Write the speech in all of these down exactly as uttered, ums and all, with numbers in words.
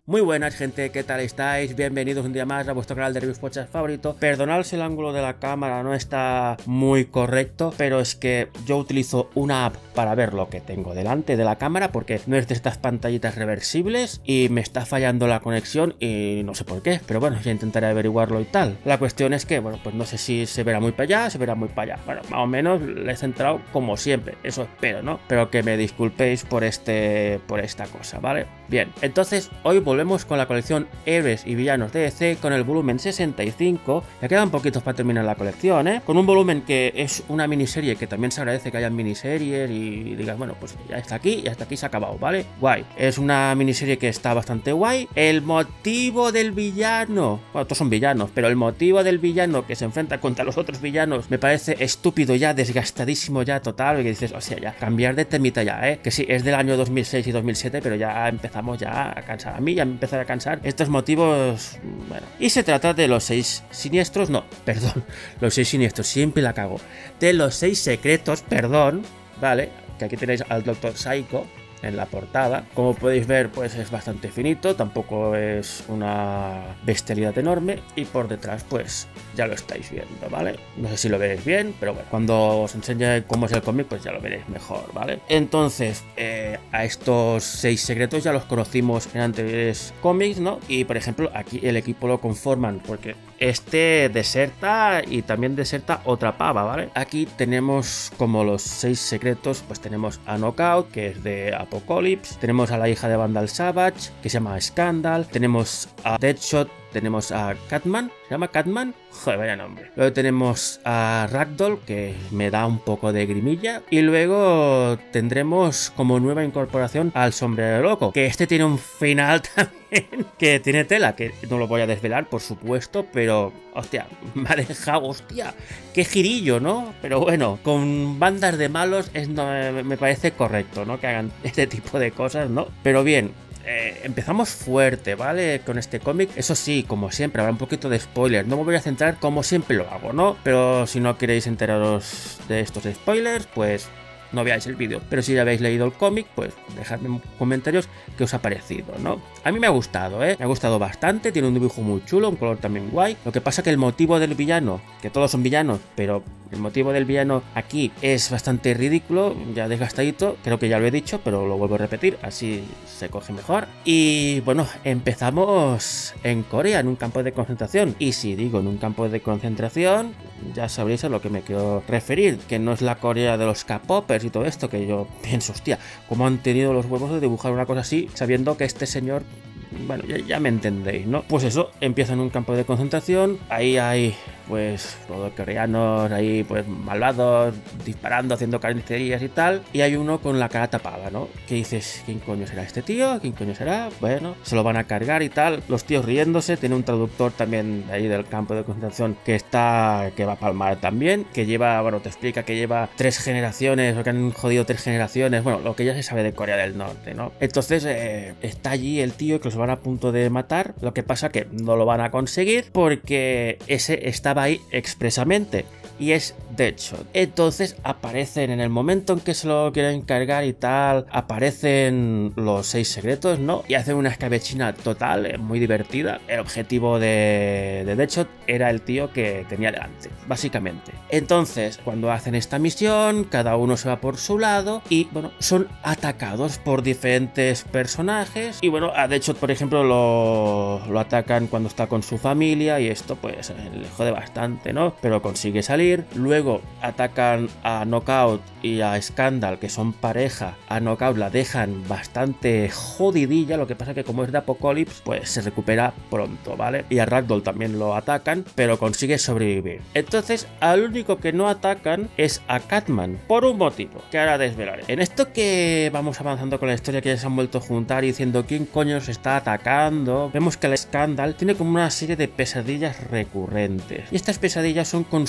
Muy buenas gente, ¿qué tal estáis? Bienvenidos un día más a vuestro canal de reviews podcast favorito. Perdonad si el ángulo de la cámara no está muy correcto, pero es que yo utilizo una app para ver lo que tengo delante de la cámara porque no es de estas pantallitas reversibles y me está fallando la conexión y no sé por qué, pero bueno, ya intentaré averiguarlo y tal. La cuestión es que, bueno, pues no sé si se verá muy para allá, se verá muy para allá. Bueno, más o menos le he centrado como siempre, eso espero, ¿no? Pero que me disculpéis por este, por esta cosa, ¿vale? Bien, entonces hoy volvemos con la colección Héroes y Villanos de D C con el volumen sesenta y cinco. Ya quedan poquitos para terminar la colección, ¿eh? Con un volumen que es una miniserie, que también se agradece que hayan miniseries y digas, bueno, pues ya está aquí y hasta aquí se ha acabado, ¿vale? Guay. Es una miniserie que está bastante guay. El motivo del villano, bueno, todos son villanos, pero el motivo del villano que se enfrenta contra los otros villanos me parece estúpido ya, desgastadísimo ya total, que dices, o sea, ya, cambiar de temita ya, ¿eh? Que sí, es del año dos mil seis y dos mil siete, pero ya empezamos ya a cansar. A mí ya me empezó a cansar estos motivos, bueno. Y se trata de los seis siniestros, no, perdón, los seis siniestros, siempre la cago. De los seis secretos, perdón, vale, que aquí tenéis al doctor Psycho en la portada. Como podéis ver, pues es bastante finito, tampoco es una bestialidad enorme, y por detrás pues ya lo estáis viendo, ¿vale? No sé si lo veréis bien, pero bueno, cuando os enseñe cómo es el cómic pues ya lo veréis mejor, ¿vale? Entonces, eh, a estos seis secretos ya los conocimos en anteriores cómics, ¿no? Y por ejemplo, aquí el equipo lo conforman porque este deserta y también deserta otra pava, ¿vale? Aquí tenemos como los seis secretos, pues tenemos a Knockout, que es de Apocalypse, tenemos a la hija de Vandal Savage, que se llama Scandal, tenemos a Deadshot, tenemos a Catman, ¿se llama Catman? Joder, vaya nombre. Luego tenemos a Ragdoll, que me da un poco de grimilla, y luego tendremos como nueva incorporación al Sombrero Loco, que este tiene un final también, que tiene tela, que no lo voy a desvelar, por supuesto, pero, hostia, me ha dejado, hostia, qué girillo, ¿no? Pero bueno, con bandas de malos es, no, me parece correcto, ¿no? Que hagan este tipo de cosas, ¿no? Pero bien, Eh, empezamos fuerte, ¿vale? Con este cómic. Eso sí, como siempre, habrá un poquito de spoilers. No me voy a centrar como siempre lo hago, ¿no? Pero si no queréis enteraros de estos spoilers, pues no veáis el vídeo. Pero si ya habéis leído el cómic, pues dejadme en comentarios qué os ha parecido, ¿no? A mí me ha gustado, ¿eh? Me ha gustado bastante. Tiene un dibujo muy chulo, un color también guay. Lo que pasa que el motivo del villano, que todos son villanos, pero el motivo del villano aquí es bastante ridículo, ya desgastadito, creo que ya lo he dicho, pero lo vuelvo a repetir, así se coge mejor. Y bueno, empezamos en Corea, en un campo de concentración. Y si digo en un campo de concentración, ya sabréis a lo que me quiero referir, que no es la Corea de los K-popers y todo esto, que yo pienso, hostia, ¿cómo han tenido los huevos de dibujar una cosa así, sabiendo que este señor... Bueno, ya, ya me entendéis, ¿no? Pues eso, empieza en un campo de concentración, ahí hay, pues, todos coreanos, ahí, pues, malvados, disparando, haciendo carnicerías y tal, y hay uno con la cara tapada, ¿no? Que dices, ¿quién coño será este tío? ¿Quién coño será? Bueno, se lo van a cargar y tal, los tíos riéndose, tiene un traductor también ahí del campo de concentración que está, que va a palmar también, que lleva, bueno, te explica que lleva tres generaciones, o que han jodido tres generaciones, bueno, lo que ya se sabe de Corea del Norte, ¿no? Entonces, eh, está allí el tío que los van a punto de matar, lo que pasa que no lo van a conseguir porque ese estaba ahí expresamente y es Deadshot. Entonces aparecen en el momento en que se lo quieren cargar y tal, aparecen los seis secretos, ¿no? Y hacen una escabechina total, eh, muy divertida. El objetivo de, de Deadshot era el tío que tenía delante, básicamente. Entonces, cuando hacen esta misión, cada uno se va por su lado y, bueno, son atacados por diferentes personajes. Y bueno, a Deadshot, por ejemplo, lo, lo atacan cuando está con su familia y esto, pues, le jode bastante, ¿no? Pero consigue salir. Luego atacan a Knockout y a Scandal, que son pareja. A Knockout la dejan bastante jodidilla, lo que pasa que como es de Apocalypse, pues se recupera pronto, ¿vale? Y a Ragdoll también lo atacan, pero consigue sobrevivir. Entonces, al único que no atacan es a Catman, por un motivo, que ahora desvelaré. En esto que vamos avanzando con la historia, que ya se han vuelto a juntar y diciendo quién coño se está atacando, vemos que la Scandal tiene como una serie de pesadillas recurrentes. Y estas pesadillas son con su padre,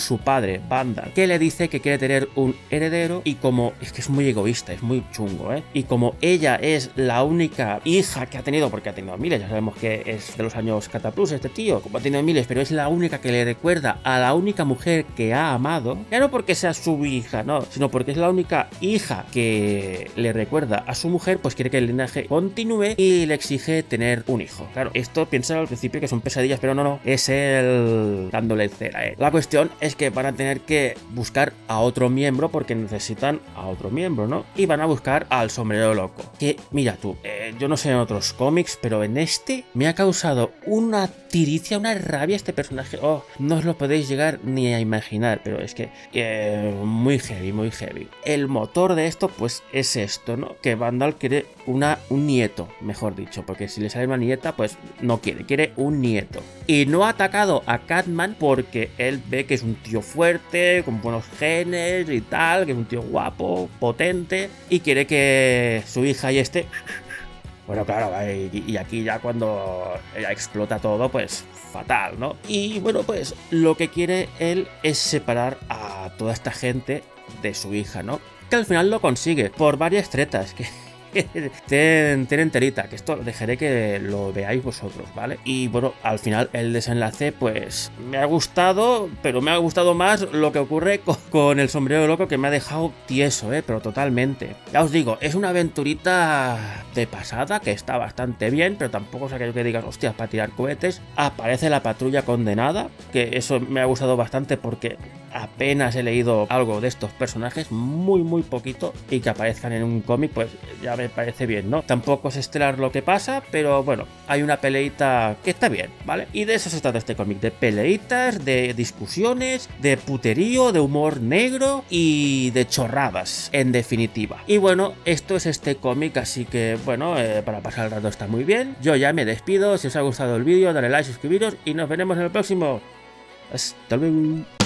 madre, Vandal, que le dice que quiere tener un heredero y como... es que es muy egoísta, es muy chungo, ¿eh? Y como ella es la única hija que ha tenido, porque ha tenido miles, ya sabemos que es de los años Cataplus este tío, como ha tenido miles, pero es la única que le recuerda a la única mujer que ha amado, ya no porque sea su hija, no, sino porque es la única hija que le recuerda a su mujer, pues quiere que el linaje continúe y le exige tener un hijo. Claro, esto piensa al principio que son pesadillas, pero no, no, es él dándole cera, ¿eh? La cuestión es que van a tener que buscar a otro miembro porque necesitan a otro miembro, ¿no? Y van a buscar al sombrero loco. Que, mira tú, eh, yo no sé en otros cómics, pero en este me ha causado una tiricia, una rabia este personaje. Oh, no os lo podéis llegar ni a imaginar, pero es que eh, muy heavy, muy heavy. El motor de esto, pues es esto, ¿no? Que Vandal quiere una, un nieto, mejor dicho, porque si le sale una nieta, pues no quiere, quiere un nieto. Y no ha atacado a Catman porque él ve que es un tío fuerte, con buenos genes y tal, que es un tío guapo, potente, y quiere que su hija y este... Bueno, claro, y aquí ya cuando explota todo, pues fatal, ¿no? Y bueno, pues lo que quiere él es separar a toda esta gente de su hija, ¿no? Que al final lo consigue por varias tretas, que... ten, ten enterita, que esto dejaré que lo veáis vosotros, ¿vale? Y bueno, al final el desenlace pues me ha gustado, pero me ha gustado más lo que ocurre con, con el sombrero loco, que me ha dejado tieso, ¿eh? Pero totalmente. Ya os digo, es una aventurita de pasada que está bastante bien, pero tampoco es aquello que digas, hostias, para tirar cohetes. Aparece la patrulla condenada, que eso me ha gustado bastante porque apenas he leído algo de estos personajes, muy muy poquito, y que aparezcan en un cómic pues ya me parece bien, ¿no? Tampoco es estelar lo que pasa, pero bueno, hay una peleita que está bien, ¿vale? Y de eso se trata este cómic, de peleitas, de discusiones, de puterío, de humor negro y de chorradas, en definitiva. Y bueno, esto es este cómic, así que bueno, eh, para pasar el rato está muy bien. Yo ya me despido, si os ha gustado el vídeo, dale like, suscribiros y nos veremos en el próximo. Hasta luego.